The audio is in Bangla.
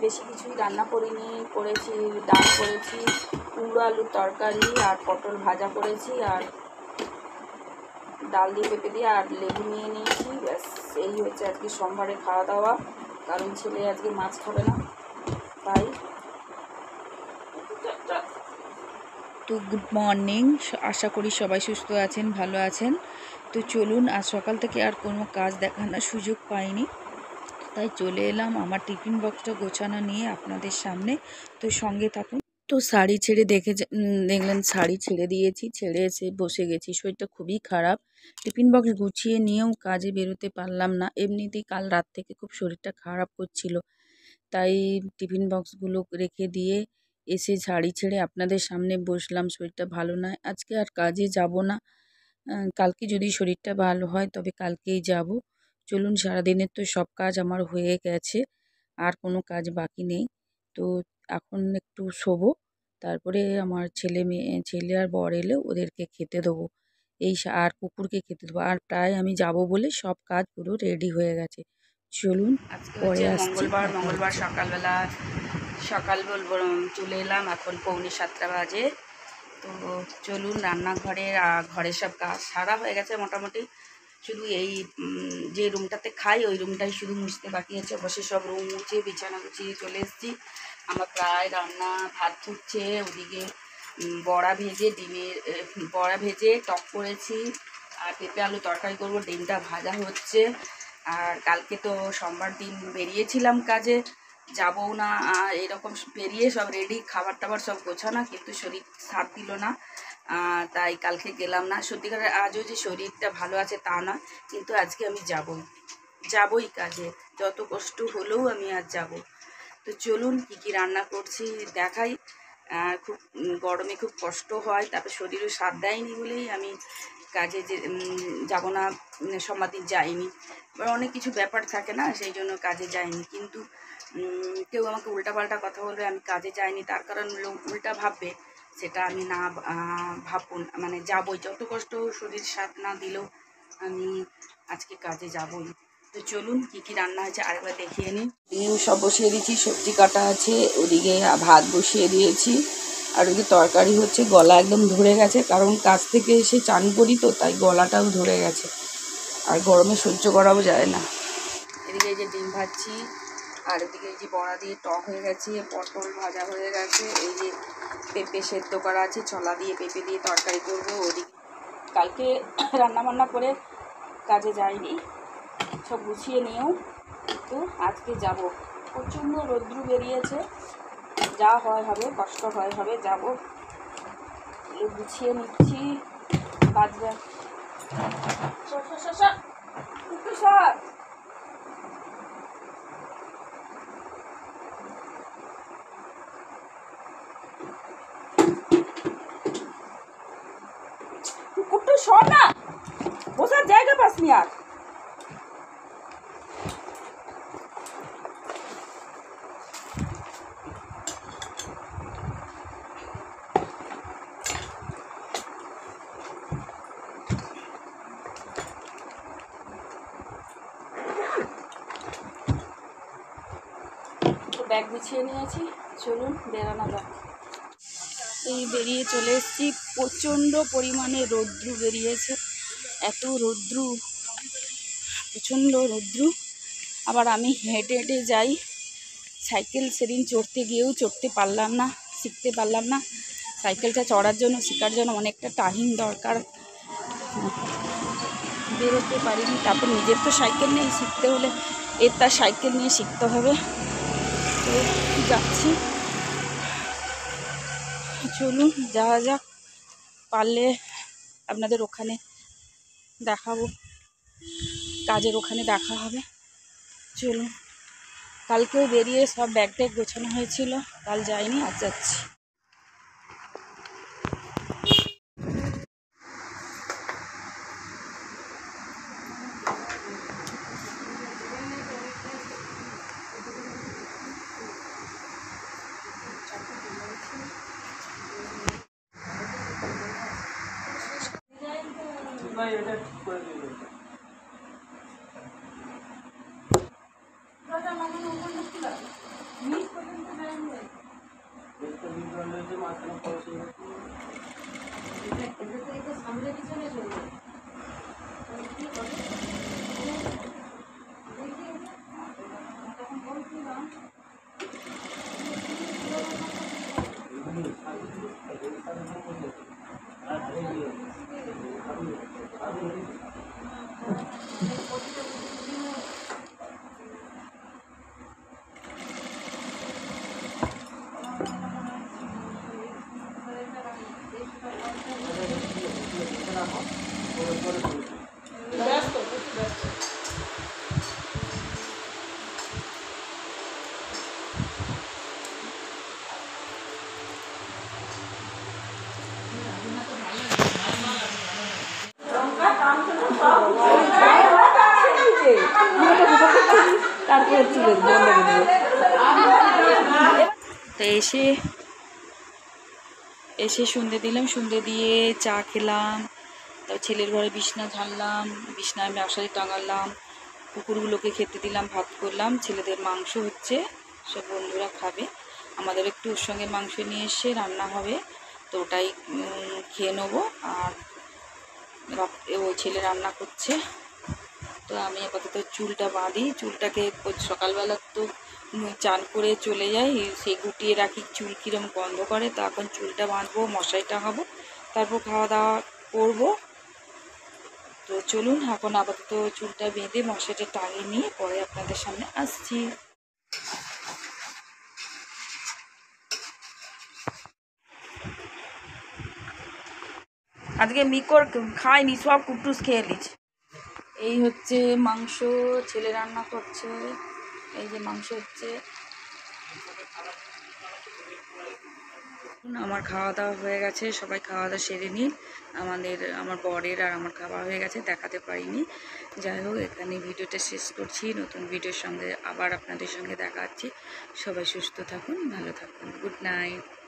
বেশি কিছুই রান্না করিনি, করেছি ডাল করেছি, কুমড়ো আলুর তরকারি আর পটল ভাজা করেছি, আর ডাল দিয়ে পেঁপে দিয়ে আর লেবু নিয়ে নিয়েছি। ব্যাস, এই হচ্ছে আজকে সোমবারে খাওয়া দাওয়া, কারণ ছেলে আজকে মাছ খাবে না। তাই তো গুড মর্নিং, আশা করি সবাই সুস্থ আছেন, ভালো আছেন। তো চলুন, আজ সকাল থেকে আর কোনো কাজ দেখানোর সুযোগ পাইনি, তাই চলে এলাম আমার টিফিন বক্সটা গোছানো নিয়ে আপনাদের সামনে। তো সঙ্গে থাকুন। তো শাড়ি ছেড়ে দেখলেন শাড়ি ছেড়ে দিয়েছি, ছেড়ে এসে বসে গেছি। শরীরটা খুবই খারাপ, টিফিন বক্স গুছিয়ে নিয়েও কাজে বেরোতে পারলাম না। এমনিতেই কাল রাত থেকে খুব শরীরটা খারাপ করছিল, তাই টিফিন বক্সগুলো রেখে দিয়ে এসে শাড়ি ছেড়ে আপনাদের সামনে বসলাম। শরীরটা ভালো নয়, আজকে আর কাজে যাব না। কালকে যদি শরীরটা ভালো হয় তবে কালকেই যাব। চলুন, সারাদিনের তো সব কাজ আমার হয়ে গেছে, আর কোনো কাজ বাকি নেই। তো এখন একটু শোবো, তারপরে আমার ছেলে আর বর এলে ওদেরকে খেতে দেবো, আর কুকুরকে খেতে দেবো। আর প্রায় আমি যাব বলে সব কাজ পুরো রেডি হয়ে গেছে। চলুন, আজকে পরে আসছি। মঙ্গলবার সকালবেলা সকাল বলবো চলে এলাম, এখন 6:45 বাজে। তো চলুন, ঘরের সব কাজ সারা হয়ে গেছে মোটামুটি। শুধু এই যে রুমটাতে খাই ওই রুমটাই শুধু মুছতে বাকি আছে। বসে সব রুম মুছে বিছানা গুছিয়ে চলে এসেছি। আমার প্রায় রান্না, ভাত ফুটছে, ওদিকে বড়া ভেজে টক করেছি, আর পেঁপে আলু তরকারি করবো, ডিমটা ভাজা হচ্ছে। আর কালকে তো সোমবার দিন বেরিয়েছিলাম কাজে, যাবও না, এরকম বেরিয়ে সব রেডি, খাবার টাবার সব গোছানো, কিন্তু শরীর সাথ দিল না, তাই কালকে গেলাম না। সত্যিকারের আজও যে শরীরটা ভালো আছে তা নয়, কিন্তু আজকে আমি যাবই কাজে, যত কষ্ট হলেও আমি আজ যাব। তো চলুন, কি রান্না করছি দেখাই। খুব গরমে খুব কষ্ট হয়, তারপর শরীরও সাথ দেয়নি বলেই আমি কাজে যাব না। সোমবার দিন যাইনি, এবার অনেক কিছু ব্যাপার থাকে না, সেই জন্য কাজে যাইনি। কিন্তু কেউ আমাকে উল্টাপাল্টা কথা বলবে আমি কাজে যাইনি, তার কারণ লোক উল্টা ভাববে, সেটা আমি না ভাবুন, মানে যাবই, যত কষ্ট শরীর সাথ না দিলেও আমি আজকে কাজে যাবই। তো চলুন, কি রান্না হয়েছে আরেকবার দেখিয়ে নিই। সব বসিয়ে দিয়েছি, সবজি কাটা আছে, ওদিকে ভাত বসিয়ে দিয়েছি, আর ওদিকে তরকারি হচ্ছে। গলা একদম ধরে গেছে, কারণ কাজ থেকে এসে চান করি তো, তাই গলাটাও ধরে গেছে, আর গরমে সহ্য করাও যায় না। এদিকে এই যে ডিম ভাজছি, আর এদিকে এই যে বড়া দিয়ে টক হয়ে গেছে, পটল ভাজা হয়ে গেছে, এই যে পেঁপে সেদ্ধ করা আছে, ছোলা দিয়ে পেঁপে দিয়ে তরকারি করবো। ওদিকে কালকে রান্নাবান্না করে কাজে যাইনি, সব গুছিয়ে নিয়েও তো আজকে যাব। প্রচণ্ড রৌদ্র বেরিয়েছে, যা হয় হবে, কষ্ট হবে, যাব। গুছিয়ে নিচ্ছি, বাজবে কুট্টু সর না, বসার জায়গা পাসনি আর। ব্যাগ গুছিয়ে নিয়েছি, চলুন বেরানো যাক। এই বেরিয়ে চলে এসেছি, প্রচণ্ড পরিমাণে রৌদ্র বেরিয়েছে, এত রৌদ্র, প্রচণ্ড রৌদ্র। আবার আমি হেঁটে হেঁটে যাই, সাইকেল সেদিন চড়তে গিয়েও চড়তে পারলাম না, শিখতে পারলাম না। সাইকেলটা চড়ার জন্য, শেখার জন্য অনেকটা টাইম দরকার, বেরোতে পারিনি। তারপর নিজের তো সাইকেল নেই, শিখতে হলে তার সাইকেল নিয়ে শিখতে হবে। তো যাচ্ছি, চলুন যাওয়া যাক, পারলে আপনাদের ওখানে দেখাবো, কাজের ওখানে দেখা হবে। চলুন, কালকেও বেরিয়ে সব ব্যাগ ট্যাগ গোছানো হয়েছিল, কাল যাইনি, আজ যাচ্ছি। তো এসে সন্ধে দিলাম, সন্ধে দিয়ে চা খেলাম, তারপর ছেলের ঘরে বিছনা ঝাড়লাম, বিছনায় মশারি টাঙালাম, কুকুরগুলোকে খেতে দিলাম, ভাত করলাম। ছেলেদের মাংস হচ্ছে, সব বন্ধুরা খাবে। আমাদের একটু ওর সঙ্গে মাংস নিয়ে এসে রান্না হবে, তো ওটাই খেয়ে নেবো। আর ওই ছেলে রান্না করছে, তো আমি আপাতত চুলটা বাঁধি। চুলটাকে সকালবেলা তো চান করে চলে যাই, সেই গুটিয়ে রাখি, চুল কীরকম গন্ধ করে। তো এখন চুলটা বাঁধবো, মশারি টাঙাবো, তারপর খাওয়া দাওয়া করবো। তো চলুন এখন আপাতত চুলটা বেঁধে মশারিটা টাঙিয়ে নিয়ে পরে আপনাদের সামনে আসছি। আজকে মিকর খায়নি, সব কুটুস খেয়ে নিচ্ছে। এই হচ্ছে মাংস, ছেলে রান্না করছে। এই যে মাংস হচ্ছে। আমার খাওয়া দাওয়া হয়ে গেছে, সবাই খাওয়া দাওয়া সেরে নিন। আমার বরের আর আমার খাওয়া হয়ে গেছে, দেখাতে পারিনি। যাই হোক, এখানে ভিডিওটা শেষ করছি। নতুন ভিডিওর সঙ্গে আবার আপনাদের সঙ্গে দেখা হচ্ছে। সবাই সুস্থ থাকুন, ভালো থাকুন। Good night.